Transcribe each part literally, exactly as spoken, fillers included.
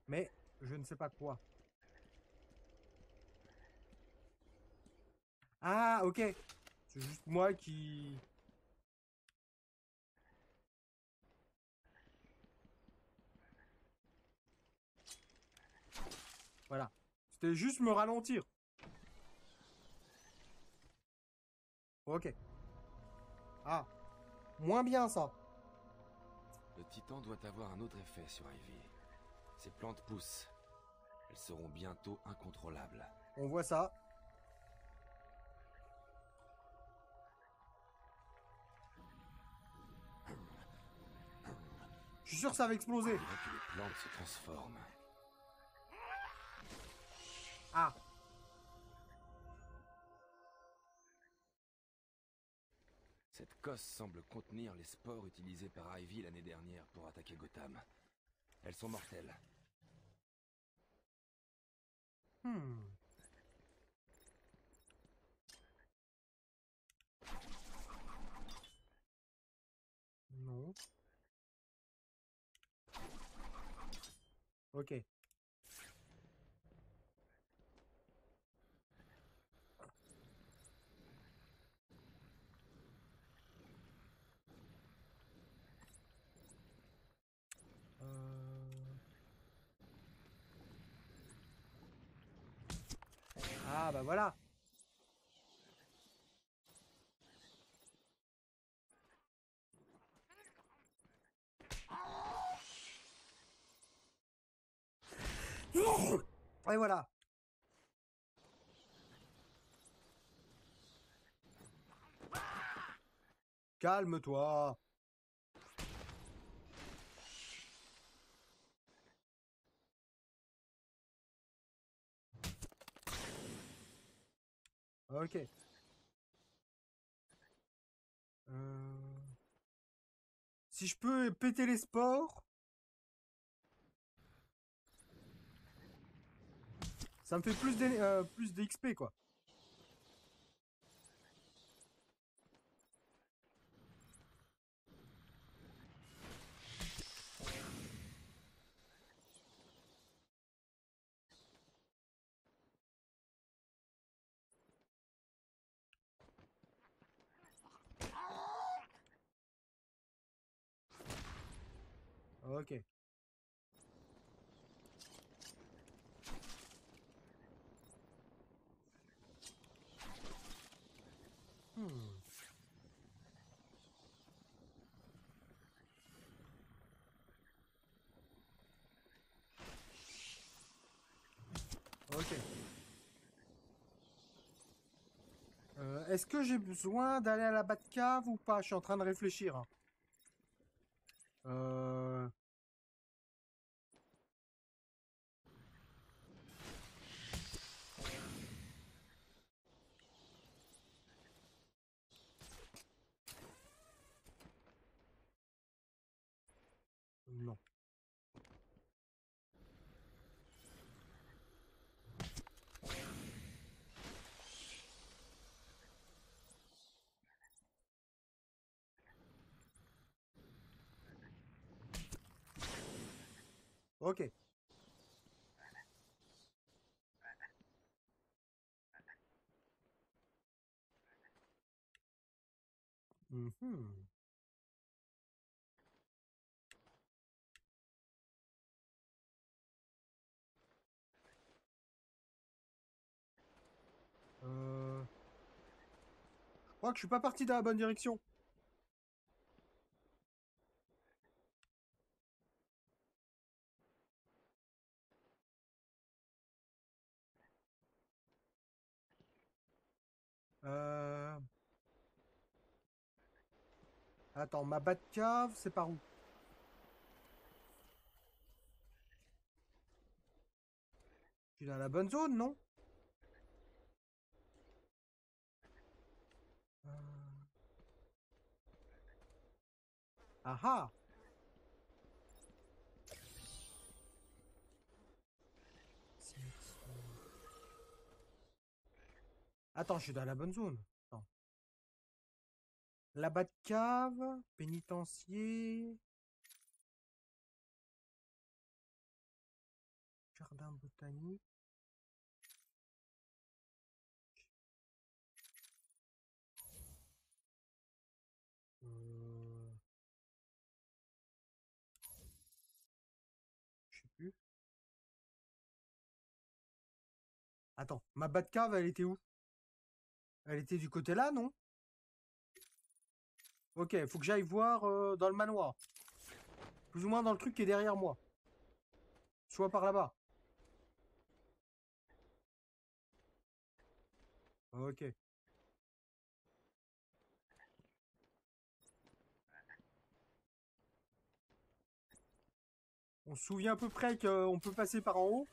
Mais je ne sais pas quoi. Ah, ok. C'est juste moi qui... Voilà. C'était juste me ralentir. Ok. Ah, moins bien ça. Le titan doit avoir un autre effet sur Ivy. Ces plantes poussent. Elles seront bientôt incontrôlables. On voit ça. Je suis sûr que ça va exploser. On dirait que les plantes se transforment. Ah. Cette cosse semble contenir les spores utilisés par Ivy l'année dernière pour attaquer Gotham. Elles sont mortelles. Hmm. Non. Ok. Euh... Ah, bah voilà. Et voilà. Calme-toi. Ok. Euh... Si je peux péter les spores, ça me fait plus d'é- euh, plus d'X P, quoi. Ok. Hmm. Ok. Euh, Est-ce que j'ai besoin d'aller à la Batcave ou pas? Je suis en train de réfléchir, hein. Euh... Non. Ok. Mhm. Euh... Je crois que je suis pas parti dans la bonne direction. Euh... Attends, ma Batcave, c'est par où? Je suis dans la bonne zone, non? Euh... Ah ah! Cimetière. Attends, je suis dans la bonne zone. Attends. La Batcave, pénitencier. Jardin botanique. Euh... Je sais plus. Attends, ma Batcave, elle était où? Elle était du côté là, non? Ok, faut que j'aille voir euh, dans le manoir. Plus ou moins dans le truc qui est derrière moi. Soit par là-bas. Ok. On se souvient à peu près qu'on peut passer par en haut.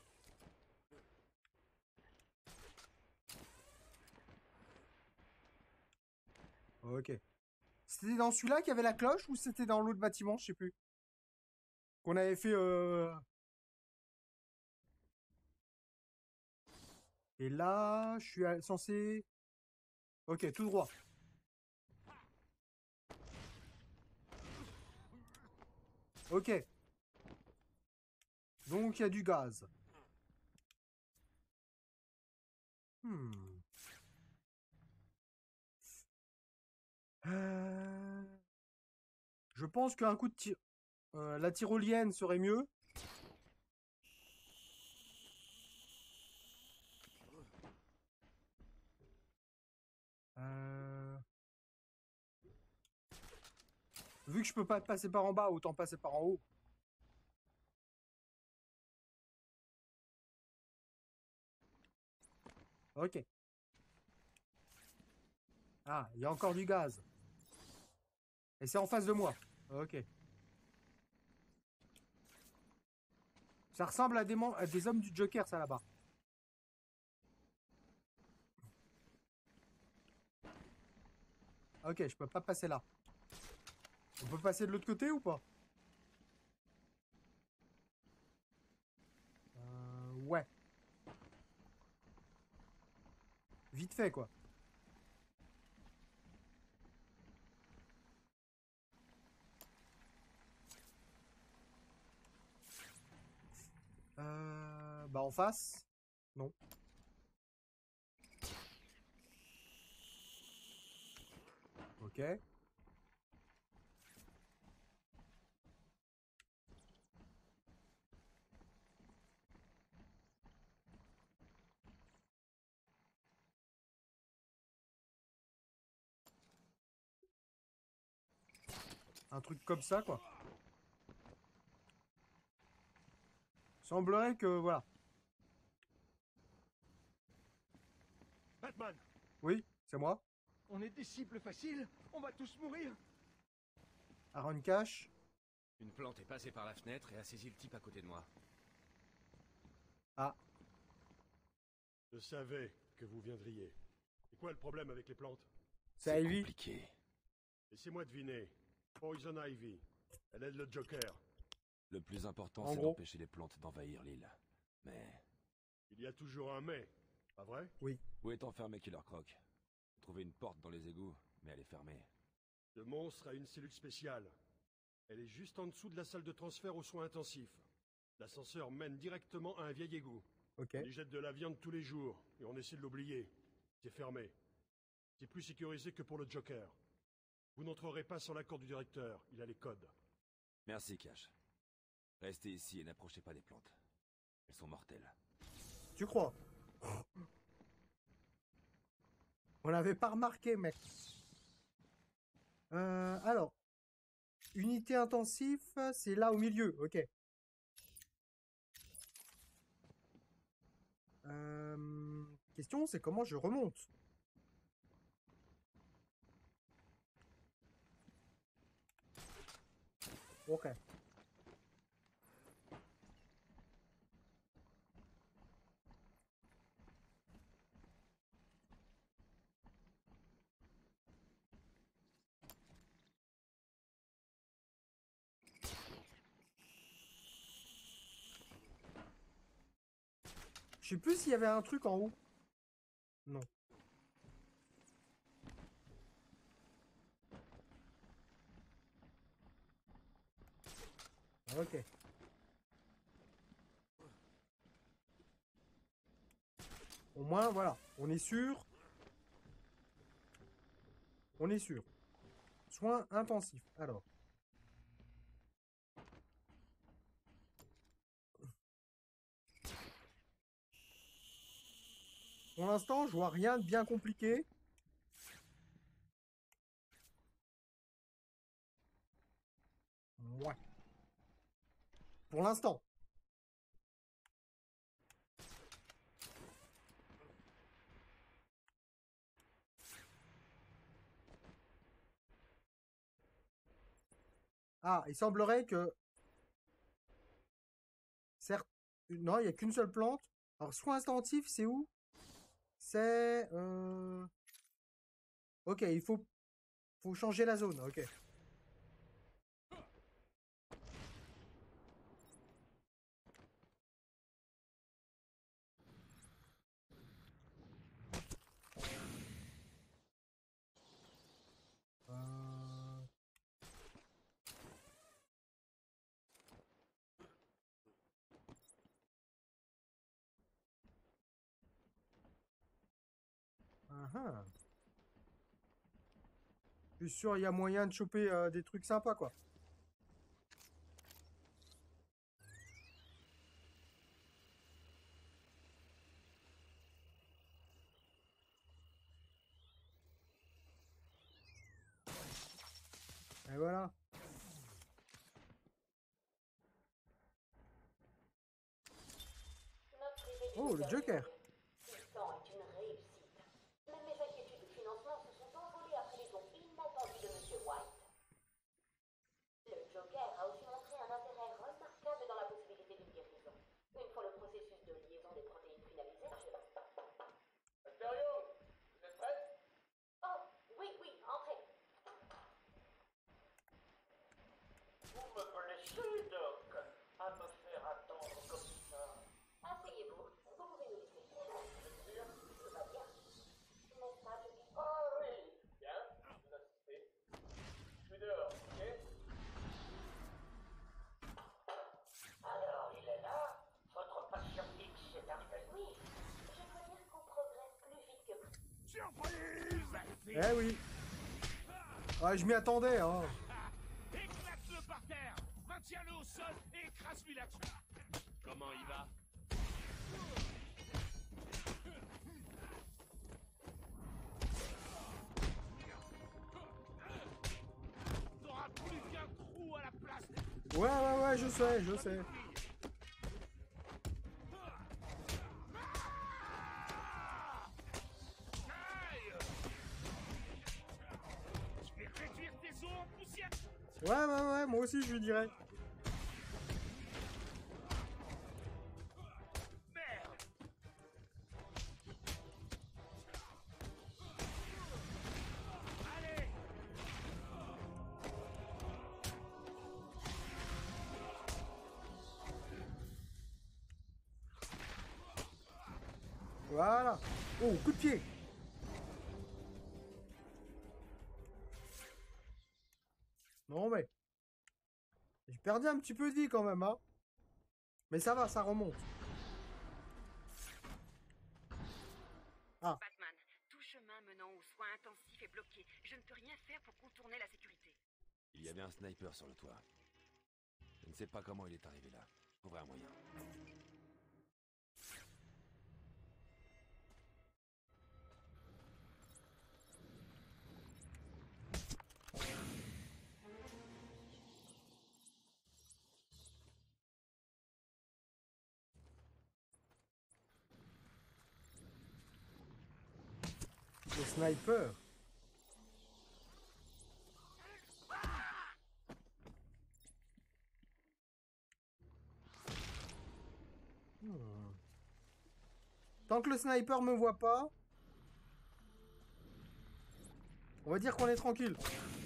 Ok. C'était dans celui-là qu'il y avait la cloche ou c'était dans l'autre bâtiment? Je sais plus. Qu'on avait fait... Euh... Et là, je suis censé... Ok, tout droit. Ok. Donc, il y a du gaz. Hmm. Euh, Je pense qu'un coup de tir... euh, la tyrolienne serait mieux. Euh, Vu que je peux pas passer par en bas, autant passer par en haut. Ok. Ah, il y a encore du gaz. Et c'est en face de moi. Ok. Ça ressemble à des, à des hommes du Joker, ça, là-bas. Ok, je peux pas passer là. On peut passer de l'autre côté ou pas? euh, Ouais. Vite fait, quoi. Euh, bah en face. Non. Ok. Un truc comme ça, quoi. Semblerait que, voilà. Batman, Oui, c'est moi. on est des cibles faciles. On va tous mourir. Aaron Cash. Une plante est passée par la fenêtre et a saisi le type à côté de moi. Ah, Je savais que vous viendriez. C'est quoi le problème avec les plantes? c'est Ivy. compliqué. Laissez-moi deviner. Poison Ivy. Elle aide le Joker. Le plus important, En c'est gros. d'empêcher les plantes d'envahir l'île. Mais Il y a toujours un mais. Pas vrai? Oui. où est enfermé Killer Croc? J'ai trouvé une porte dans les égouts, mais elle est fermée. Ce monstre a une cellule spéciale. Elle est juste en dessous de la salle de transfert aux soins intensifs. L'ascenseur mène directement à un vieil égout. Ok. On y jette de la viande tous les jours, et on essaie de l'oublier. C'est fermé. C'est plus sécurisé que pour le Joker. Vous n'entrerez pas sans l'accord du directeur, il a les codes. Merci, Cash. Restez ici et n'approchez pas des plantes. Elles sont mortelles. Tu crois? On l'avait pas remarqué, mec. Euh, alors. Unité intensive, c'est là au milieu. Ok. Euh, question, c'est comment je remonte? Ok. Je sais plus s'il y avait un truc en haut. Non. Ok. Au moins, voilà. On est sûr. On est sûr. Soins intensifs. Alors. Pour l'instant, je vois rien de bien compliqué. Ouais. Pour l'instant. Ah, il semblerait que... Certes... Non, il n'y a qu'une seule plante. Alors, soins intensifs, c'est où? C'est... Euh... Ok, il faut... faut changer la zone. Ok. Euh... Ah ah. Je suis sûr, il y a moyen de choper euh, des trucs sympas, quoi. Et voilà. Oh, le Joker. Ce temps est une réussite. Même mes inquiétudes de financement se sont envolées après les dons inattendus de Monsieur White. Le Joker a aussi montré un intérêt remarquable dans la possibilité d'une guérison. Une fois le processus de liaison des protéines finalisé, je... Mysterio, vous êtes prêts? Oh, oui, oui, entrez. Vous me blessez, Doc, à me faire attendre comme ça. Asseyez-vous. Vous pouvez nous laisser. Vous êtes sûr? Tout va bien. N'est-ce pas, Joker? Ah oui. Bien, vous assistez. Je suis dehors, ok? Alors, il est là? Votre patient X est arrivé? Oui. Je dois dire qu'on progresse plus vite que prévu. Surprise! Eh oui. Ah, je m'y attendais, hein. Éclate-le par terre! Maintiens-le au sol et écrase-lui là-dessus! Comment il va? T'auras plus qu'un trou à la place! Ouais, ouais, ouais, je sais, je sais. Aïe! Je vais réduire tes os en poussière! Ouais, ouais, ouais, moi aussi, je lui dirais. Merde! Allez! Voilà. Oh, coup de pied. Non, mais... J'ai perdu un petit peu de vie quand même, hein. Mais ça va, ça remonte. Ah, Batman, tout chemin menant aux soins intensifs est bloqué. Je ne peux rien faire pour contourner la sécurité. Il y avait un sniper sur le toit. Je ne sais pas comment il est arrivé là. Je trouverai un moyen. le sniper. Hmm. Tant que le sniper me voit pas, on va dire qu'on est tranquille.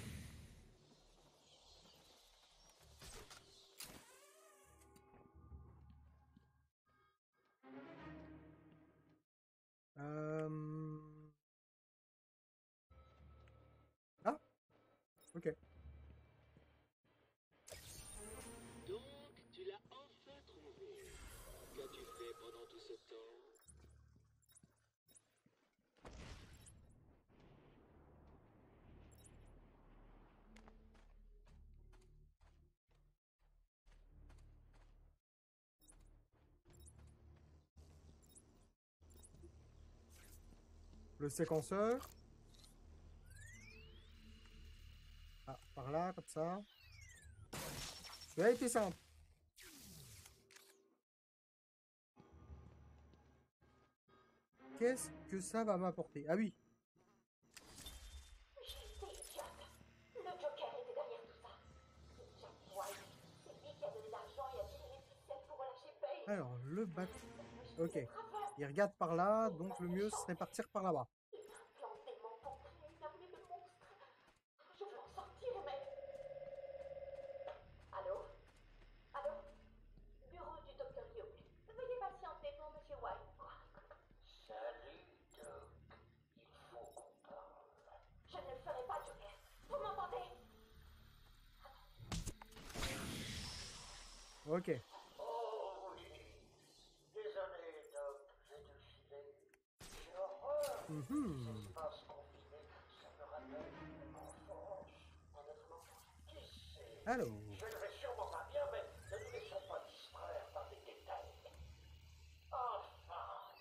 Euh... Ah, ok. Donc, tu l'as enfin trouvé. Qu'as-tu fait pendant tout ce temps? le séquenceur. Ah, par là, comme ça. Celui-là était simple. Qu'est-ce que ça va m'apporter? Ah oui. J'ai été idiote. Le Joker était derrière tout ça. C'est Jack White. C'est lui qui a donné l'argent et a tiré les ficelles pour relâcher Bane. Alors, le bateau. Je Ok. faisais travers. Il regarde par là, donc le mieux serait partir par là-bas. Il m'a implanté mon pour créer une avenue de monstres. Je veux en sortir, mais... Allô? Allô? Bureau du docteur Young. Veuillez patienter pour Monsieur White. Salut, Doc. Il faut qu'on parle. Je ne le ferai pas, Joker. Vous m'entendez? Ok. Oh oui. Désolé, Doc. J'ai dû filer. J'ai horreur. Mhm. Ces espaces confinés, ça me rappelle mon enfance. Un autre enfant? Qui sait? Alors. Je ne vais sûrement pas bien, mais ne nous laissons pas distraire par des détails. Enfin,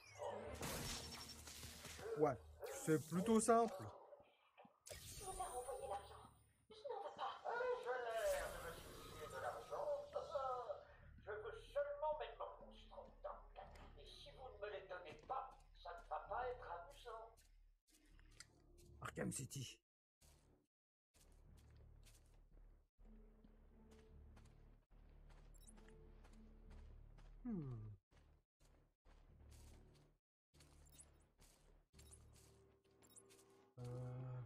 oh. Ouais. C'est plutôt simple. Vous a renvoyé l'argent. Je n'en veux pas. Ah, je l'air de me soucier de l'argent. Je veux seulement mes monstres, Doc. Et si vous ne me les donnez pas, ça ne va pas être amusant. Arkham City. Hmm. Euh...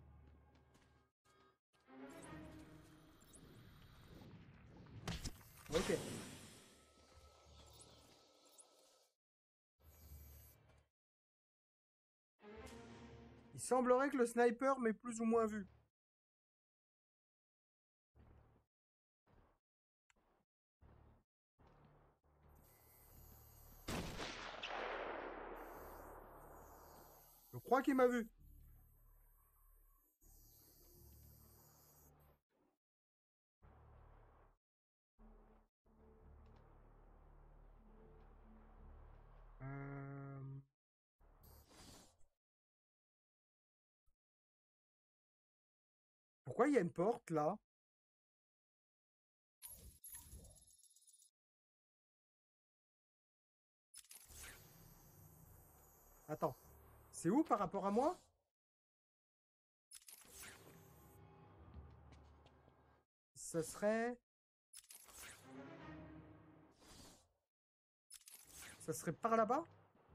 Ok. Il semblerait que le sniper m'ait plus ou moins vu. Je crois qu'il m'a vu. Euh... Pourquoi il y a une porte là? Attends. C'est où par rapport à moi? Ça serait... Ça serait par là-bas?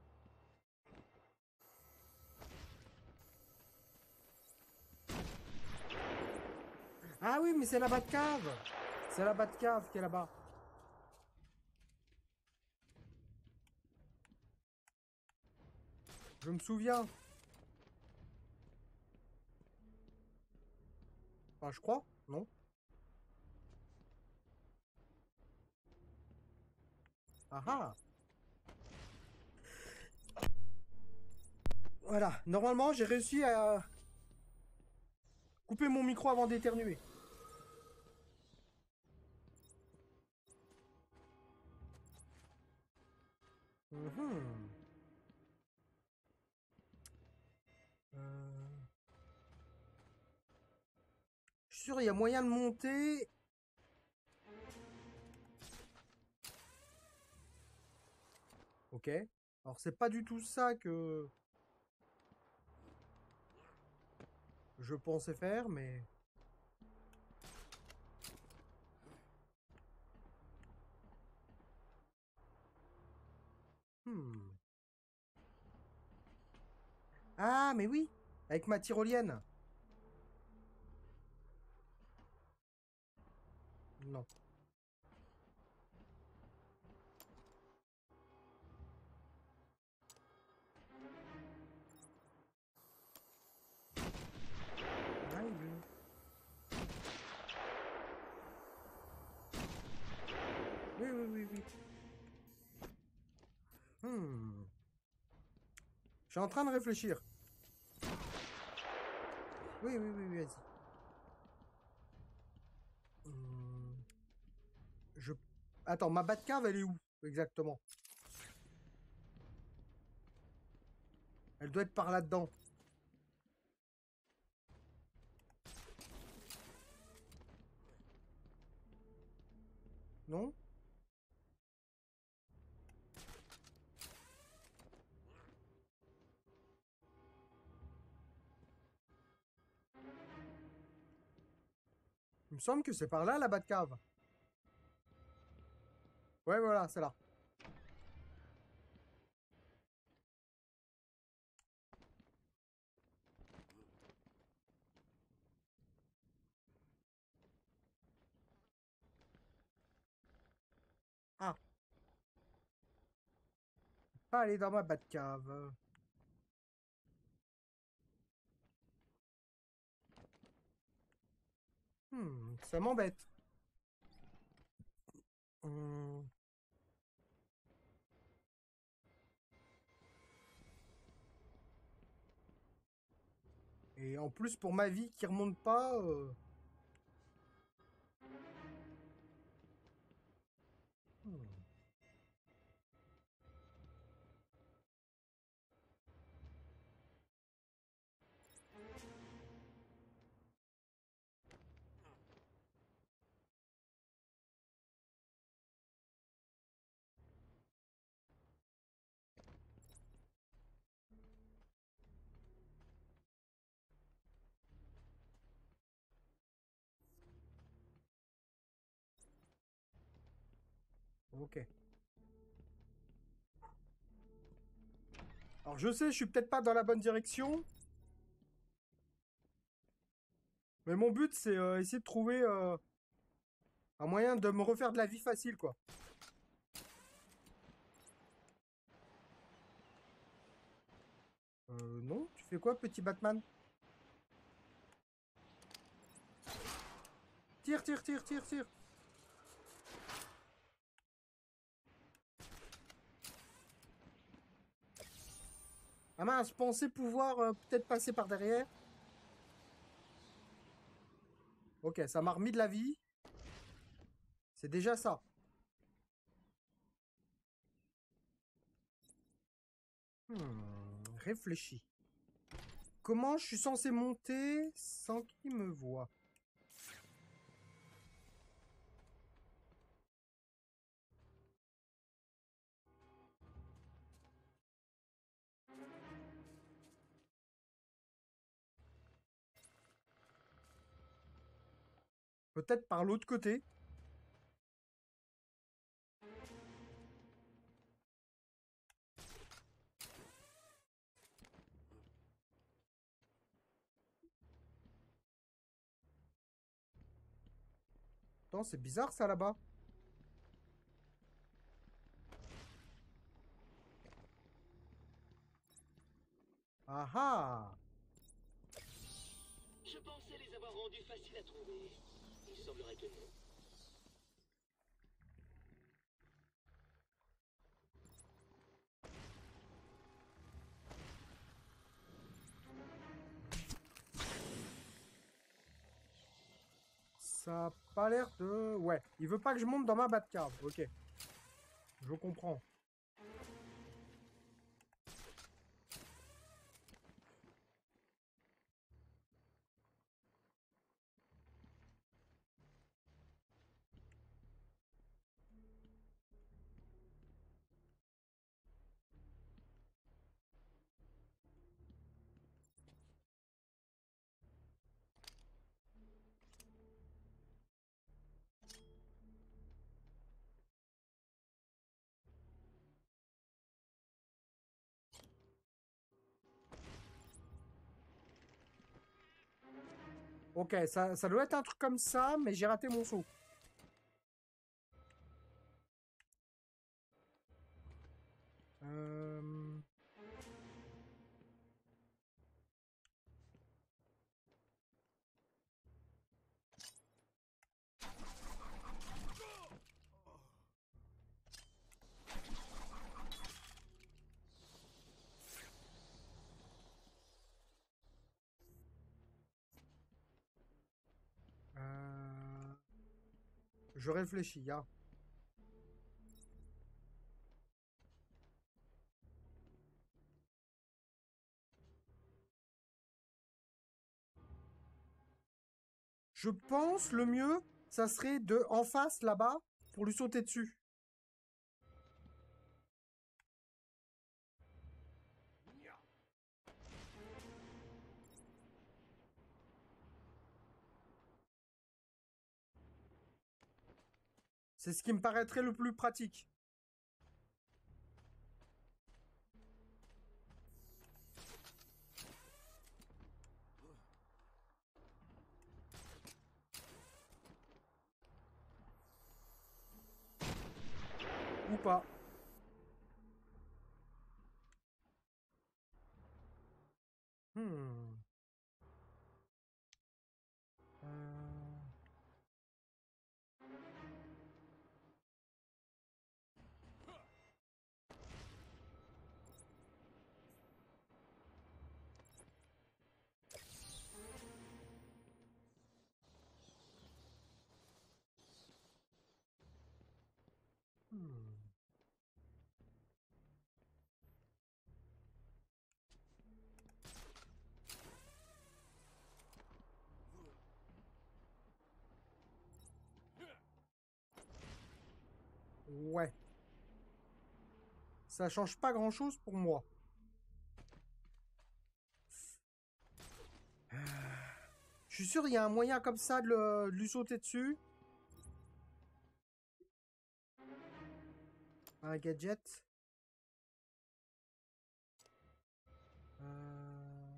Ah oui, mais c'est la Batcave. C'est la Batcave qui est là-bas. Je me souviens. Enfin, je crois, non? Ah ah. Voilà, normalement j'ai réussi à couper mon micro avant d'éternuer. Mhm. Euh... Je suis sûr, il y a moyen de monter. Ok. Alors c'est pas du tout ça que je pensais faire, mais... Hmm. Ah, mais oui, avec ma tyrolienne. Non. Ah, oui. Oui, oui, oui, oui. Hmm. Je suis en train de réfléchir. Oui, oui, oui, oui, vas-y. Hmm. Je... Attends, ma Batcave, elle est où, exactement? Elle doit être par là-dedans. Non? Il me semble que c'est par là, la Batcave. Ouais, voilà, c'est là. Ah. Pas aller dans ma Batcave. Hmm, ça m'embête. Hmm. Et en plus, pour ma vie qui remonte pas... euh, hmm. Ok. Alors je sais, je suis peut-être pas dans la bonne direction. Mais mon but, c'est euh, essayer de trouver euh, un moyen de me refaire de la vie facile, quoi. Euh, non? Tu fais quoi, petit Batman? Tire, tire, tire, tire, tire. Ah mince, je pensais pouvoir euh, peut-être passer par derrière. Ok, ça m'a remis de la vie. C'est déjà ça. Hmm, réfléchis. Comment je suis censé monter sans qu'il me voie? Peut-être par l'autre côté. Attends, c'est bizarre ça là-bas. Ah ah! Je pensais les avoir rendus faciles à trouver. Il semblerait que non. Ça a pas l'air de... Ouais, il veut pas que je monte dans ma Batcave. Ok. Je comprends. Ok, ça, ça doit être un truc comme ça, mais j'ai raté mon saut. Euh... euh, Je réfléchis, hein. Je pense le mieux, ça serait de en face là-bas pour lui sauter dessus. C'est ce qui me paraîtrait le plus pratique. Ou pas. Hmm. Euh... Hmm. Ouais. Ça change pas grand-chose pour moi. Je suis sûr il y a un moyen comme ça de, le- de lui sauter dessus. Un gadget. Euh...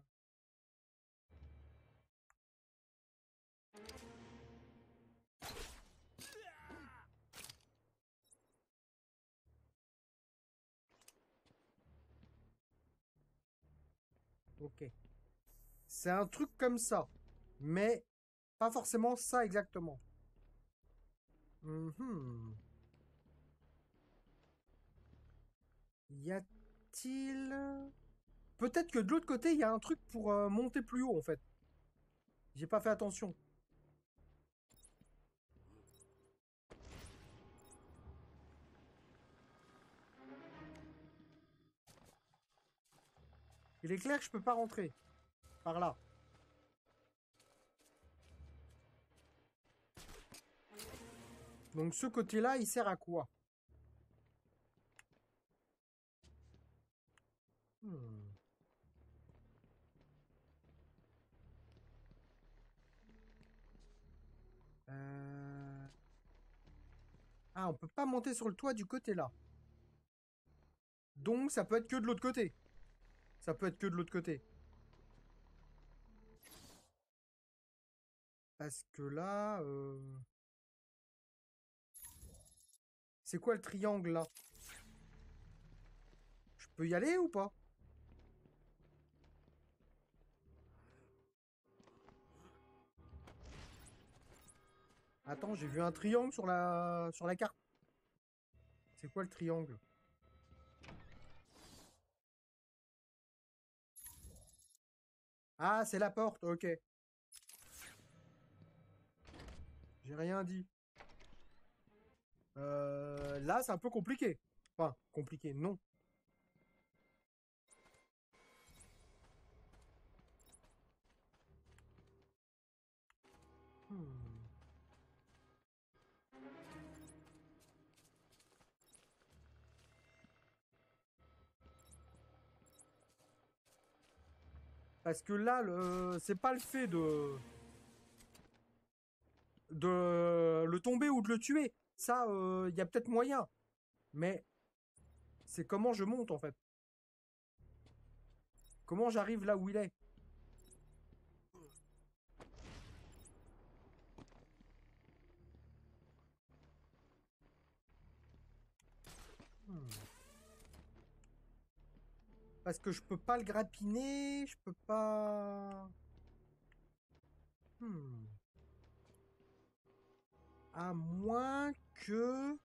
Ok. C'est un truc comme ça. Mais pas forcément ça exactement. Mhm. Y a-t-il... Peut-être que de l'autre côté, il y a un truc pour euh, monter plus haut, en fait. J'ai pas fait attention. Il est clair que je peux pas rentrer. Par là. Donc ce côté-là, il sert à quoi? Hmm. Euh... Ah, on peut pas monter sur le toit du côté là. Donc ça peut être que de l'autre côté. Ça peut être que de l'autre côté. Parce que là... euh, c'est quoi le triangle là? Je peux y aller ou pas? Attends, j'ai vu un triangle sur la, sur la carte. C'est quoi le triangle? Ah, c'est la porte, ok. J'ai rien dit. Euh, là, c'est un peu compliqué. Enfin, compliqué, non. Hmm. Parce que là, le... c'est pas le fait de... de le tomber ou de le tuer. Ça, il euh, y a peut-être moyen. Mais c'est comment je monte, en fait. Comment j'arrive là où il est. Hmm. Parce que je peux pas le grappiner, je peux pas... Hmm. À moins que...